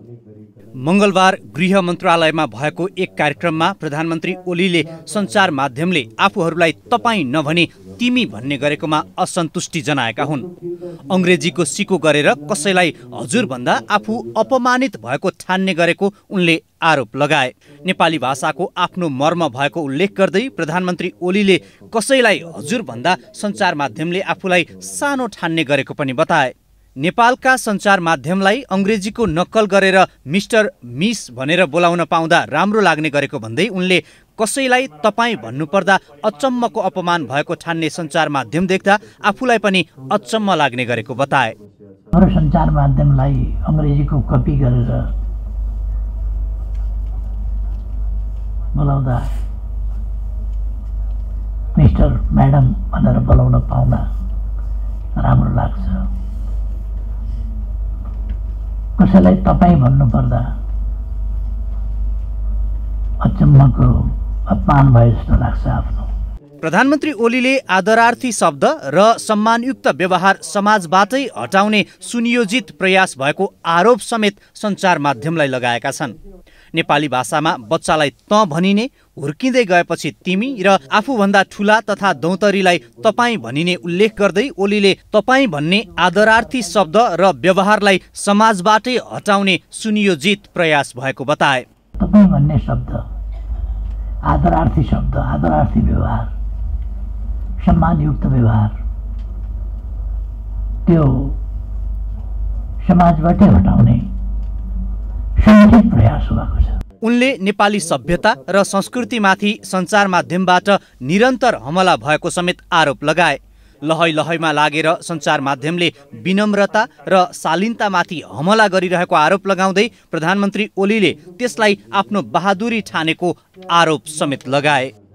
मंगलबार गृह मन्त्रालयमा भएको एक कार्यक्रममा प्रधानमन्त्री ओलीले सञ्चार माध्यमले आफूहरूलाई तपाईँ नभनी तिमी भन्ने गरेकोमा असन्तुष्टि जनाएका हुन्। अंग्रेजीको सिको गरेर कसैलाई हजुर भन्दा आफू अपमानित भएको ठान्ने गरेको उनले आरोप लगाए। नेपाली भाषाको आफ्नो मर्म भएको उल्लेख गर्दै प्रधानमन्त्री ओलीले कसैलाई हजुर भन्दा सञ्चार माध्यमले आफूलाई सानो ठान्ने गरेको पनि बताए। नेपालका सञ्चार माध्यमलाई अंग्रेजीको नक्कल गरेर मिस्टर मिस भनेर बोलाउन पाउँदा राम्रो लाग्ने गरेको भन्दै उनले कसैलाई तपाईँ भन्नुपर्दा अचम्मको अपमान भएको ठान्ने सञ्चार माध्यम देख्दा आफूलाई पनि अचम्म लाग्ने गरेको बताए। हाम्रो सञ्चार माध्यमलाई अंग्रेजीको कपी गरेर बोलाउँदा मिस्टर म्याडम भनेर बोलाउन पाउँदा राम्रो लाग्छ। कसैलाई तपाईँ भन्नुपर्दा अचम्मको अपमान भए जस्तो लाग्छ आफ्नो। प्रधानमन्त्री ओलीले आदरार्थी शब्द र सम्मानयुक्त व्यवहार समाजबाटै हटाउने सुनियोजित प्रयास भएको आरोप समेत सञ्चार माध्यमलाई लगाएका छन्। नेपाली भाषामा बच्चालाई त भनिने, हुर्किँदै गएपछि तिमी र आफूभन्दा ठुला तथा दौतरीलाई तपाईँ भनिने उल्लेख गर्दै ओलीले तपाईँ भन्ने आदरार्थी शब्द र व्यवहारलाई समाजबाटै हटाउने सुनियोजित प्रयास भएको बताए। तपाईँ भन्ने शब्द, आदरार्थी शब्द, आदरार्थी व्यवहार, सम्मानयुक्त व्यवहार, त्यो समाजबाटै हटाउने सुनियोजित प्रयास भएको छ। उनले नेपाली सभ्यता र संस्कृतिमाथि सञ्चार माध्यमबाट निरन्तर हमला भएको समेत आरोप लगाए। लहै लहैमा लागेर सञ्चार माध्यमले विनम्रता र शालीनतामाथि हमला गरिरहेको आरोप लगाउँदै प्रधानमन्त्री ओलीले त्यसलाई आफ्नो बहादुरी ठानेको आरोप समेत लगाए।